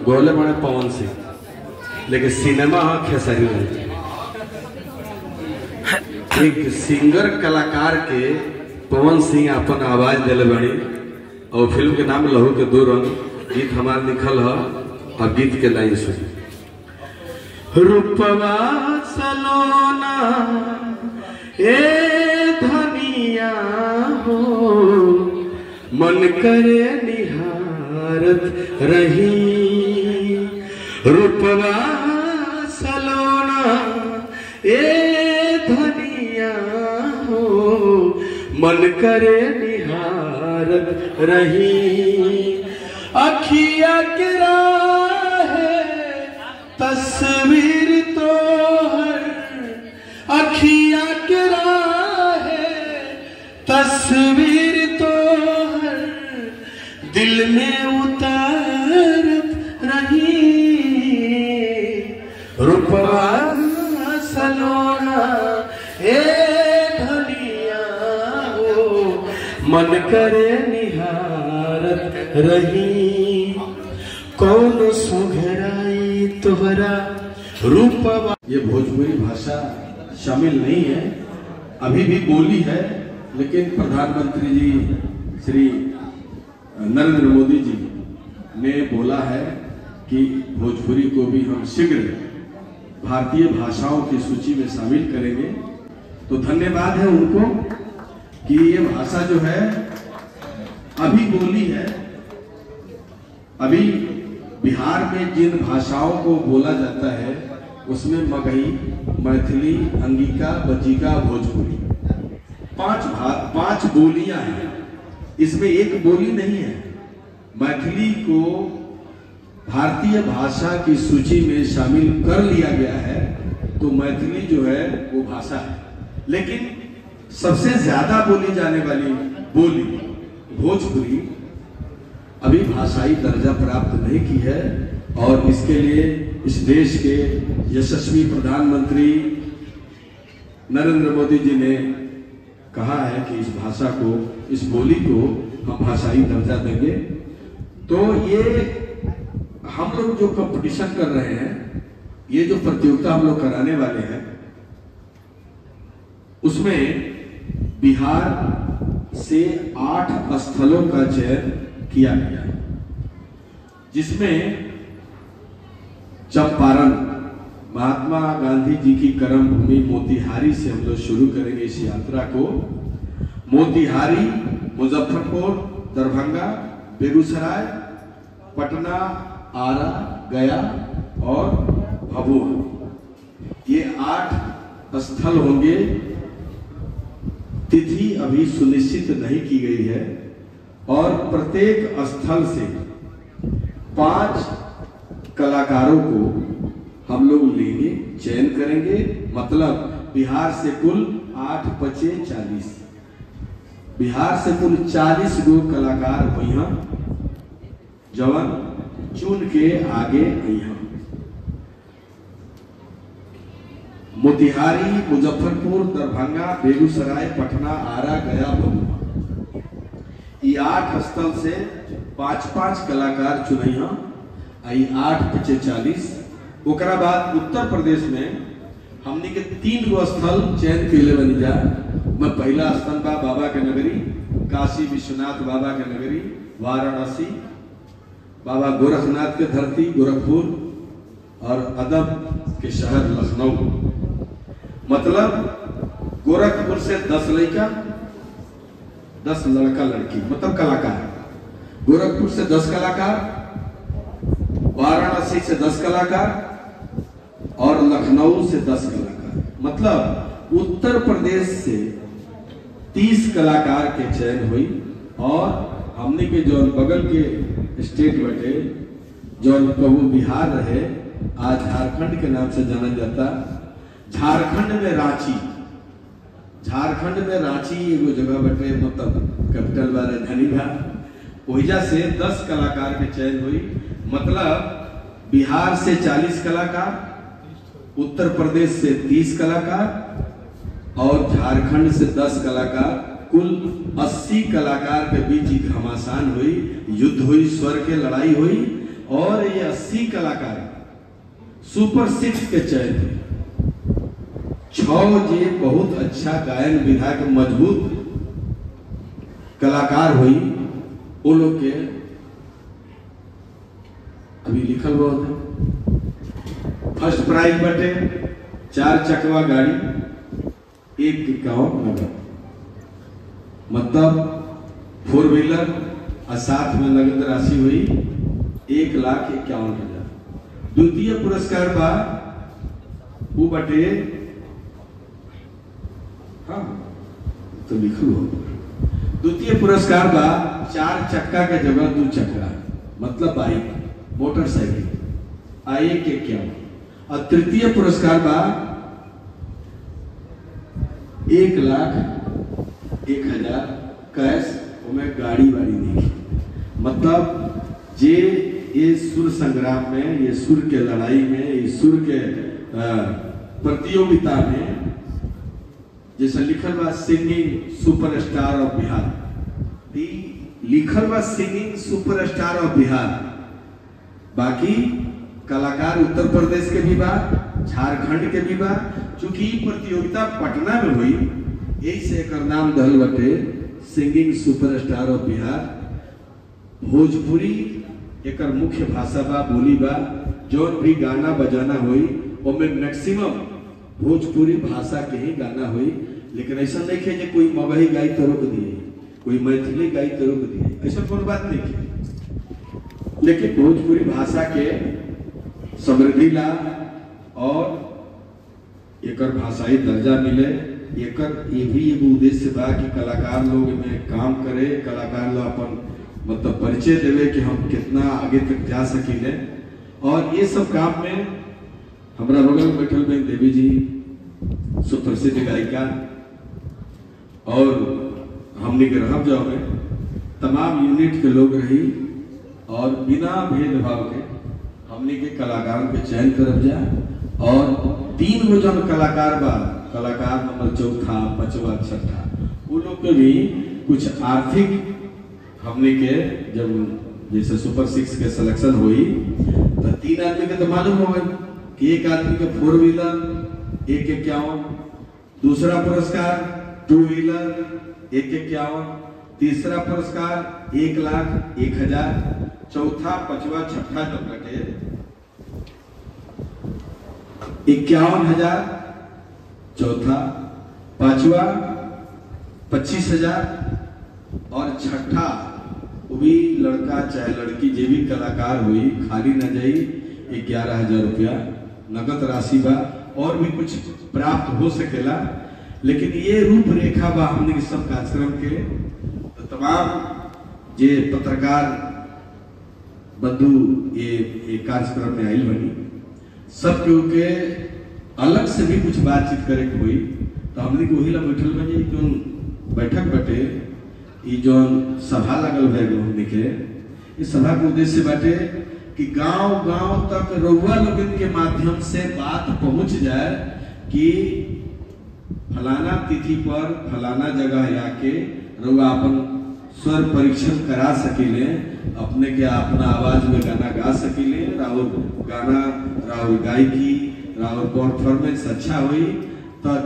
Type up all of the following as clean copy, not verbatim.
गोले बड़े पवन सिंह, लेकिन सिनेमा हाँ खेसारी लाल। एक सिंगर कलाकार के पवन सिंह अपन आवाज दिले बनी और फिल्म के नाम लहू के दो रंग। गीत हमार लिखल है और गीत के लाइन सुनी। रूपवा सलोना ए धनिया हो, मन करे निहारत रही। रूपवा सलोना ए धनिया हो, मन करे निहारत रही। अखिया के राहे तस्वीर तो हर, अखिया के राहे तस्वीर तो हर, दिल में उतारत रही। रूपवा सलोना ए धनिया हो, मन करे निहारत रही। कौन सुघराई तोहरा रूपवा। ये भोजपुरी भाषा शामिल नहीं है, अभी भी बोली है, लेकिन प्रधानमंत्री जी श्री नरेंद्र मोदी जी ने बोला है कि भोजपुरी को भी हम शीघ्र भारतीय भाषाओं की सूची में शामिल करेंगे। तो धन्यवाद है उनको कि ये भाषा जो है अभी बोली है। अभी बिहार में जिन भाषाओं को बोला जाता है उसमें मगही, मैथिली, अंगिका, बज्जिका, भोजपुरी, पांच बोलियां हैं। इसमें एक बोली नहीं है। मैथिली को भारतीय भाषा की सूची में शामिल कर लिया गया है, तो मैथिली जो है वो भाषा है। लेकिन सबसे ज्यादा बोली जाने वाली बोली भोजपुरी अभी भाषाई दर्जा प्राप्त नहीं की है। और इसके लिए इस देश के यशस्वी प्रधानमंत्री नरेंद्र मोदी जी ने कहा है कि इस भाषा को, इस बोली को हम भाषाई दर्जा देंगे। तो ये हम लोग जो कंपटीशन कर रहे हैं, ये जो प्रतियोगिता हम लोग कराने वाले हैं, उसमें बिहार से 8 स्थलों का चयन किया गया है, जिसमें चंपारण महात्मा गांधी जी की कर्म भूमि मोतिहारी से हम लोग शुरू करेंगे इस यात्रा को। मोतिहारी, मुजफ्फरपुर, दरभंगा, बेगूसराय, पटना, आरा, गया और भभुआ, ये 8 स्थल होंगे। तिथि अभी सुनिश्चित नहीं की गई है और प्रत्येक स्थल से 5 कलाकारों को हम लोग लेंगे, चयन करेंगे। मतलब बिहार से कुल 8 × 40, बिहार से कुल 40 गो कलाकार यहाँ जवान चुन के आगे यहाँ। मोतिहारी, मुजफ्फरपुर, दरभंगा, बेगूसराय, पटना, आरा, गया, भभुआ, ये 8 स्थल से 5-5 कलाकार चुनैया। 8 × 40। ओकरा बाद उत्तर प्रदेश में हमने के 3 गो स्थल चयन कैले बनी जा। मैं पहला स्थल बा बाबा के नगरी, काशी विश्वनाथ बाबा के नगरी, वाराणसी, बाबा गोरखनाथ के धरती गोरखपुर और अदब के शहर लखनऊ। मतलब गोरखपुर से 10 लड़का, 10 लड़का लड़की, मतलब कलाकार। गोरखपुर से 10 कलाकार, वाराणसी से 10 कलाकार और लखनऊ से 10 कलाकार। मतलब उत्तर प्रदेश से 30 कलाकार के चयन हुई। और हमने के जो बगल के स्टेट बटे, जो कबू बिहार रहे, आज झारखंड के नाम से जाना जाता। झारखंड में रांची, झारखंड में रांची एगो जगह बटे, मतलब कैपिटल बा, राजधानी बा। ओहिजा से 10 कलाकार के चयन हुई। मतलब बिहार से 40 कलाकार, उत्तर प्रदेश से 30 कलाकार और झारखंड से 10 कलाकार, कुल 80 कलाकार के बीच घमासान हुई, युद्ध हुई, स्वर के लड़ाई हुई। और ये 80 कलाकार सुपर 6 के चयन थे। 6 जे बहुत अच्छा गायन विधा के मजबूत कलाकार हुई, वो लोग के अभी लिखल बहुत है। फर्स्ट प्राइज बटे 4 चकवा गाड़ी, 151 नगद, मतलब 4 व्हीलर और साथ में नगद राशि हुई 1,51,000। द्वितीय पुरस्कार बा वो बटे, हाँ तो लिखो, द्वितीय पुरस्कार बा 4 चक्का के जगह 2 चक्का, मतलब बाइक मोटरसाइकिल, 1,51,000। और तृतीय पुरस्कार बा 1,01,000 कैश, में गाड़ी वाड़ी नहीं, मतलब जे ये सुर संग्राम में, ये सुर के लड़ाई में, ये सुर के प्रतियोगिता में, जैसे लिखल बा सिंगिंग सुपरस्टार ऑफ बिहार, लिखल बा सिंगिंग सुपरस्टार ऑफ बिहार, बाकी कलाकार उत्तर प्रदेश के भी बा, झारखंड के भी बा। चूंकि प्रतियोगिता पटना में हुई, यही से एक नाम दल बटे singing superstar of Bihar. Bhojpuri एक मुख्य भाषा बा, बोली बा, जो भी गाना बजाना हुई उनमें मैक्सिमम भोजपुरी भाषा के ही गाना हुई। लेकिन ऐसा नहीं है कि कोई मगही गाई तो रोक दिए, कोई मैथिली गाई तो रोक दिए, ऐसा कोई बात नहीं है। लेकिन भोजपुरी भाषा के समृद्धि ला और एक भाषाई दर्जा मिले, ये भी एक उद्देश्य बा कि कलाकार लोग में काम करे, कलाकार लोग अपन मतलब परिचय देवे कि हम कितना आगे तक जा सकीले। और ये सब काम में हमारा बगल में बैठल में देवी जी सुप्रसिद्ध गायिका, और हमने के रहब जाओ में तमाम यूनिट के लोग रही, और बिना भेदभाव के हमने के कलाकारों के चयन करब जा। और 3 गो जन कलाकार बा, कलाकार नंबर 4, 5, 6, वो लोग के भी कुछ आर्थिक हमने के जब जैसे सुपर 6 के सिलेक्शन हुई तो 3 आदमी के तो मालूम हो गई कि एक आदमी के 4 व्हीलर 1,51, दूसरा पुरस्कार 2 व्हीलर 1,51, तीसरा पुरस्कार 1,01,000, चौथा 5वां 6ठा जब बटे 51,000, चौथा 5वां 25,000 और 6ठा वो भी लड़का चाहे लड़की जे भी कलाकार हुई खाली न जाई 11,000 रुपया नगद राशि बा, और भी कुछ प्राप्त हो सकेला। लेकिन ये रूपरेखा बा हमने सब कार्यक्रम के। तो तमाम जे पत्रकार बंधु ये कार्यक्रम में आयल बनी, सब के अलग से भी कुछ बातचीत करे के हुई, तो हमने को वही ला बैठल बनी क्यों बैठक बटे ये जो सभा लगल है हमने के, इस सभा के उद्देश्य बाटे कि गांव-गांव तक रउआ लोगन के माध्यम से बात पहुंच जाए कि फलाना तिथि पर फलाना जगह आके रउआ अपन स्वर परीक्षण करा सकिले, अपने के अपना आवाज में गाना गा सकिले, राहुल गाना राहुल गायकी राहुल परफॉर्मेंस अच्छा हुई तो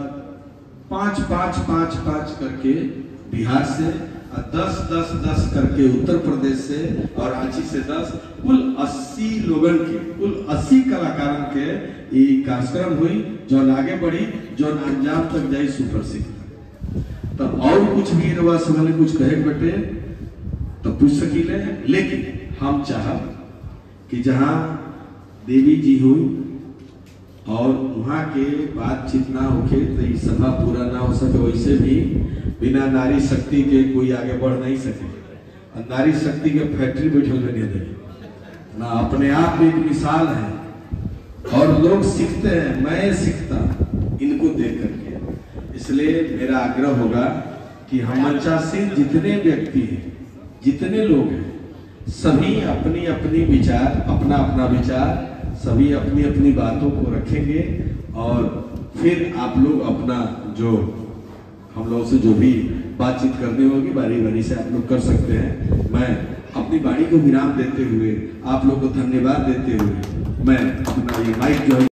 5-5-5-5 करके बिहार से, 10-10-10 करके उत्तर प्रदेश से, और रांची से 10, कुल 80 लोगन के, कुल 80 कलाकारों के ये कार्यक्रम हुई जो आगे बढ़ी, जो अंजाम तक जाई सुपर 6 तक। तो और कुछ भी रवा समझने कुछ कहे बटे तो पूछ सकीले। लेकिन हम चाहब कि जहाँ देवी जी हुई और वहाँ के बातचीत ना होके तो ये सभा पूरा ना हो सके। वैसे भी बिना नारी शक्ति के कोई आगे बढ़ नहीं सके, और नारी शक्ति के फैक्ट्री बैठल में नहीं दे ना, अपने आप में एक मिसाल है और लोग सीखते हैं, मैं सीखता इनको देख करके। इसलिए मेरा आग्रह होगा कि हम मंचा से जितने व्यक्ति हैं, जितने लोग हैं, सभी अपनी अपनी विचार, अपना अपना विचार, सभी अपनी अपनी बातों को रखेंगे, और फिर आप लोग अपना जो हम लोग से जो भी बातचीत करनी होगी बारी बारी से आप लोग कर सकते हैं। मैं अपनी वाणी को विराम देते हुए, आप लोग को धन्यवाद देते हुए मैं अपना ये माइक जो है